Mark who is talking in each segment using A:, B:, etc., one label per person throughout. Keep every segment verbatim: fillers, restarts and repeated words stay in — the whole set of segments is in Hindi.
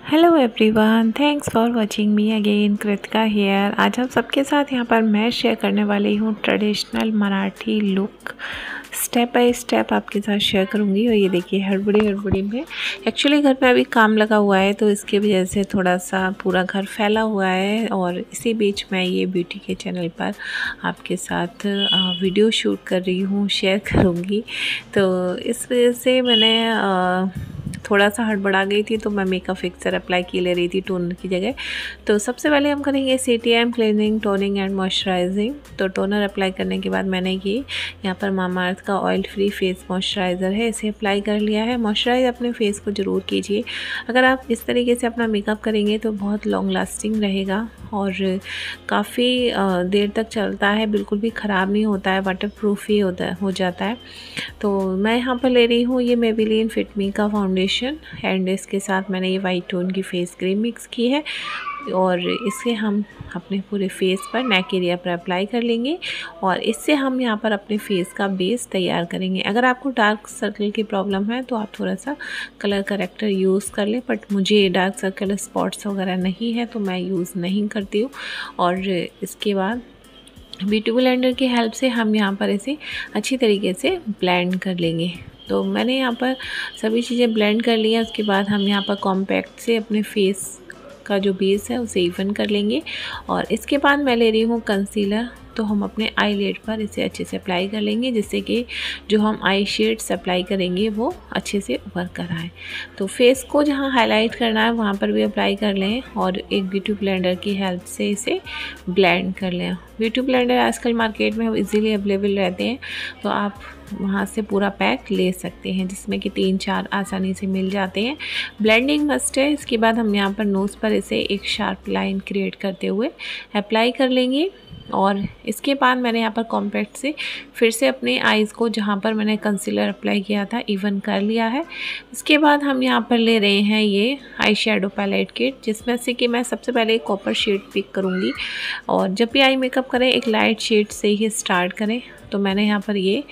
A: Hello everyone, thanks for watching me again. Kritika here. आज हम सबके साथ यहाँ पर मैं शेयर करने वाली हूँ traditional Marathi look. Step by step आपके साथ शेयर करूँगी। और ये देखिए हड़बड़ी हड़बड़ी में एक्चुअली घर में अभी काम लगा हुआ है, तो इसकी वजह से थोड़ा सा पूरा घर फैला हुआ है। और इसी बीच मैं ये ब्यूटी के चैनल पर आपके साथ वीडियो शूट कर रही हूँ, शेयर करूँगी। तो इस वजह से मैंने आ, थोड़ा सा हड़बड़ा गई थी, तो मैं मेकअप फिक्सर अप्लाई की ले रही थी टोनर की जगह। तो सबसे पहले हम करेंगे C T M cleaning, toning and moisturizing. तो टोनर अप्लाई करने के बाद मैंने ये यहाँ पर मामाअर्थ का ऑयल फ्री फेस मॉइस्चराइज़र है, इसे अप्लाई कर लिया है। मॉइस्चराइज अपने फेस को ज़रूर कीजिए। अगर आप इस तरीके से अपना मेकअप करेंगे तो बहुत लॉन्ग लास्टिंग रहेगा और काफ़ी देर तक चलता है, बिल्कुल भी ख़राब नहीं होता है, वाटर प्रूफ ही होता हो जाता है। तो मैं यहाँ पर ले रही हूँ ये मेबेलिन फिट मी का फाउंडेशन एंड इसके साथ मैंने ये वाइट टोन की फेस क्रीम मिक्स की है। और इसे हम अपने पूरे फेस पर, नेक एरिया पर अप्लाई कर लेंगे। और इससे हम यहाँ पर अपने फेस का बेस तैयार करेंगे। अगर आपको डार्क सर्कल की प्रॉब्लम है तो आप थोड़ा सा कलर करेक्टर यूज़ कर लें, बट मुझे डार्क सर्कल स्पॉट्स वगैरह नहीं है तो मैं यूज़ नहीं करती हूँ। और इसके बाद ब्यूटी ब्लेंडर की हेल्प से हम यहाँ पर इसे अच्छी तरीके से ब्लेंड कर लेंगे। तो मैंने यहाँ पर सभी चीज़ें ब्लेंड कर ली हैं। उसके बाद हम यहाँ पर कॉम्पैक्ट से अपने फेस का जो बेस है उसे इवन कर लेंगे। और इसके बाद मैं ले रही हूँ कंसीलर। तो हम अपने आई लिड पर इसे अच्छे से अप्लाई कर लेंगे, जिससे कि जो हम आई शेड्स अप्लाई करेंगे वो अच्छे से उभर कर आए। तो फेस को जहाँ हाईलाइट करना है वहाँ पर भी अप्लाई कर लें और एक ब्यूटी ब्लेंडर की हेल्प से इसे ब्लेंड कर लें। ब्यूटी ब्लेंडर आजकल मार्केट में इजीली अवेलेबल रहते हैं, तो आप वहाँ से पूरा पैक ले सकते हैं, जिसमें कि तीन चार आसानी से मिल जाते हैं। ब्लेंडिंग मस्ट है। इसके बाद हम यहाँ पर नोज़ पर इसे एक शार्प लाइन क्रिएट करते हुए अप्लाई कर लेंगे। और इसके बाद मैंने यहाँ पर कॉम्पैक्ट से फिर से अपने आईज़ को, जहाँ पर मैंने कंसीलर अप्लाई किया था, इवन कर लिया है। इसके बाद हम यहाँ पर ले रहे हैं ये आई शेडो पैलेट किट, जिसमें से कि मैं सबसे पहले एक कॉपर शेड पिक करूँगी। और जब भी आई मेकअप करें एक लाइट शेड से ही स्टार्ट करें। तो मैंने यहाँ पर ये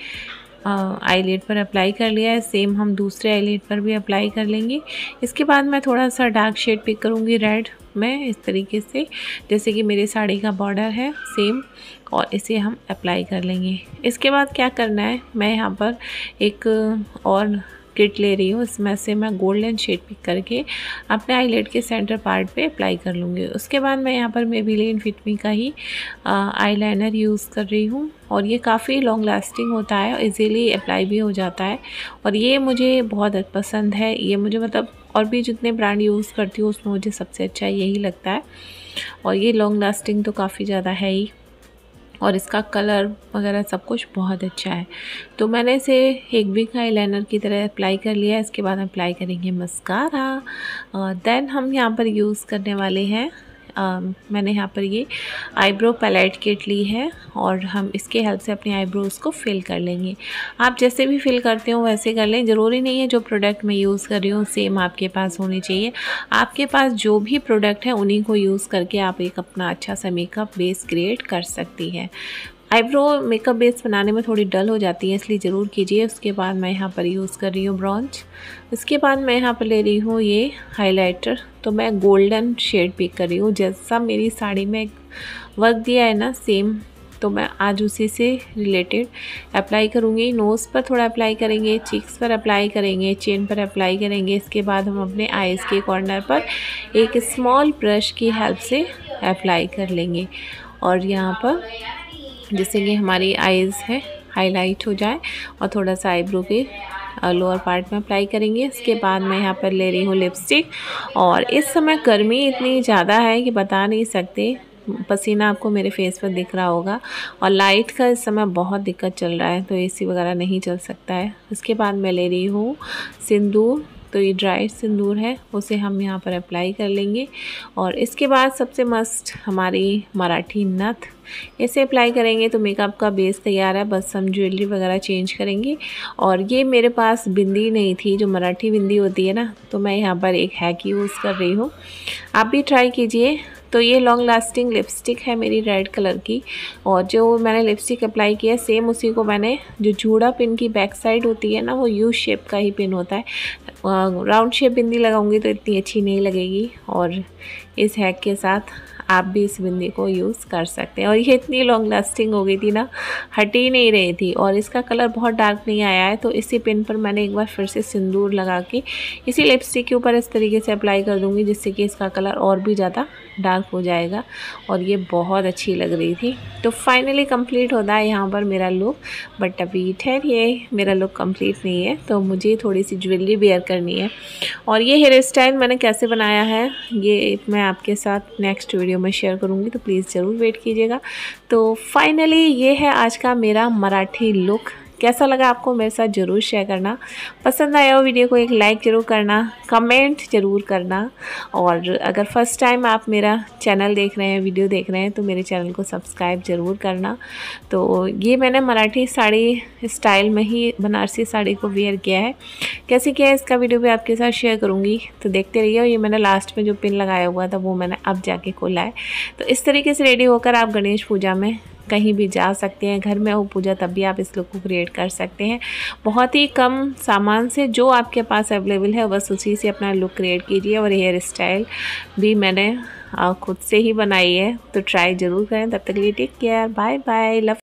A: आई लिड पर अप्लाई कर लिया है। सेम हम दूसरे आई लिड पर भी अप्लाई कर लेंगे। इसके बाद मैं थोड़ा सा डार्क शेड पिक करूँगी रेड में, इस तरीके से जैसे कि मेरी साड़ी का बॉर्डर है सेम, और इसे हम अप्लाई कर लेंगे। इसके बाद क्या करना है, मैं यहाँ पर एक और किट ले रही हूँ। इसमें से मैं गोल्डन शेड पिक करके अपने आईलिड के सेंटर पार्ट पे अप्लाई कर लूँगी। उसके बाद मैं यहाँ पर मेबेलिन फिट मी का ही आईलाइनर यूज़ कर रही हूँ। और ये काफ़ी लॉन्ग लास्टिंग होता है, इजीली अप्लाई भी हो जाता है। और ये मुझे बहुत पसंद है। ये मुझे मतलब और भी जितने ब्रांड यूज़ करती हूँ उसमें मुझे सबसे अच्छा यही लगता है। और ये लॉन्ग लास्टिंग तो काफ़ी ज़्यादा है ही, और इसका कलर वगैरह सब कुछ बहुत अच्छा है। तो मैंने इसे एक बिग आईलाइनर की तरह अप्लाई कर लिया है। इसके बाद अप्लाई करेंगे मस्कारा। देन हम यहाँ पर यूज़ करने वाले हैं, Uh, मैंने यहाँ पर ये आईब्रो पैलेट किट ली है और हम इसके हेल्प से अपने आईब्रोज़ को फिल कर लेंगे। आप जैसे भी फिल करते हो वैसे कर लें, ज़रूरी नहीं है जो प्रोडक्ट मैं यूज़ कर रही हूँ सेम आपके पास होनी चाहिए। आपके पास जो भी प्रोडक्ट है उन्हीं को यूज़ करके आप एक अपना अच्छा सा मेकअप बेस क्रिएट कर सकती है। आईब्रो मेकअप बेस बनाने में थोड़ी डल हो जाती है, इसलिए ज़रूर कीजिए। उसके बाद मैं यहाँ पर यूज़ कर रही हूँ ब्रॉन्ज। इसके बाद मैं यहाँ पर ले रही हूँ ये हाइलाइटर। तो मैं गोल्डन शेड पिक कर रही हूँ, जैसा मेरी साड़ी में वर्क दिया है ना सेम, तो मैं आज उसी से रिलेटेड अप्लाई करूँगी। नोज़ पर थोड़ा अप्लाई करेंगे, चीक्स पर अप्लाई करेंगे, चेन पर अप्लाई करेंगे। इसके बाद हम अपने आईज़ के कॉर्नर पर एक स्मॉल ब्रश की हेल्प से अप्लाई कर लेंगे। और यहाँ पर जिससे कि हमारी आईज़ है हाईलाइट हो जाए, और थोड़ा सा आईब्रो के लोअर पार्ट में अप्लाई करेंगे। इसके बाद मैं यहाँ पर ले रही हूँ लिपस्टिक। और इस समय गर्मी इतनी ज़्यादा है कि बता नहीं सकते, पसीना आपको मेरे फेस पर दिख रहा होगा। और लाइट का इस समय बहुत दिक्कत चल रहा है, तो एसी वगैरह नहीं चल सकता है। इसके बाद मैं ले रही हूँ सिंदूर। तो ये ड्राई सिंदूर है, उसे हम यहाँ पर अप्लाई कर लेंगे। और इसके बाद सबसे मस्त हमारी मराठी नथ, इसे अप्लाई करेंगे तो मेकअप का बेस तैयार है। बस हम ज्वेलरी वगैरह चेंज करेंगे। और ये मेरे पास बिंदी नहीं थी, जो मराठी बिंदी होती है ना, तो मैं यहाँ पर एक हैक यूज़ कर रही हूँ, आप भी ट्राई कीजिए। तो ये लॉन्ग लास्टिंग लिपस्टिक है मेरी रेड कलर की, और जो मैंने लिपस्टिक अप्लाई किया सेम उसी को मैंने, जो जूड़ा पिन की बैक साइड होती है ना वो यू शेप का ही पिन होता है, राउंड शेप बिंदी लगाऊंगी तो इतनी अच्छी नहीं लगेगी। और इस हैक के साथ आप भी इस बिंदी को यूज़ कर सकते हैं। और ये इतनी लॉन्ग लास्टिंग हो गई थी ना, हट ही नहीं रही थी, और इसका कलर बहुत डार्क नहीं आया है। तो इसी पिन पर मैंने एक बार फिर से सिंदूर लगा के इसी लिपस्टिक के ऊपर इस तरीके से अप्लाई कर दूंगी, जिससे कि इसका कलर और भी ज़्यादा डार्क हो जाएगा, और ये बहुत अच्छी लग रही थी। तो फाइनली कंप्लीट होता है यहाँ पर मेरा लुक, बट अभी ठहरिए, मेरा लुक कंप्लीट नहीं है, तो मुझे थोड़ी सी ज्वेलरी वेयर करनी है। और ये हेयर स्टाइल मैंने कैसे बनाया है ये मैं आपके साथ नेक्स्ट वीडियो में शेयर करूँगी, तो प्लीज़ ज़रूर वेट कीजिएगा। तो फाइनली ये है आज का मेरा मराठी लुक। कैसा लगा आपको मेरे साथ ज़रूर शेयर करना, पसंद आया हो वीडियो को एक लाइक ज़रूर करना, कमेंट ज़रूर करना, और अगर फर्स्ट टाइम आप मेरा चैनल देख रहे हैं, वीडियो देख रहे हैं, तो मेरे चैनल को सब्सक्राइब ज़रूर करना। तो ये मैंने मराठी साड़ी स्टाइल में ही बनारसी साड़ी को वेयर किया है, कैसे किया है इसका वीडियो भी आपके साथ शेयर करूँगी, तो देखते रहिए। और ये मैंने लास्ट में जो पिन लगाया हुआ था वो मैंने अब जाके खोला है। तो इस तरीके से रेडी होकर आप गणेश पूजा में कहीं भी जा सकते हैं, घर में हो पूजा तब भी आप इस लुक को क्रिएट कर सकते हैं। बहुत ही कम सामान से जो आपके पास अवेलेबल है बस उसी से अपना लुक क्रिएट कीजिए। और हेयर स्टाइल भी मैंने खुद से ही बनाई है, तो ट्राई ज़रूर करें। तब तक के लिए take care, bye bye, love.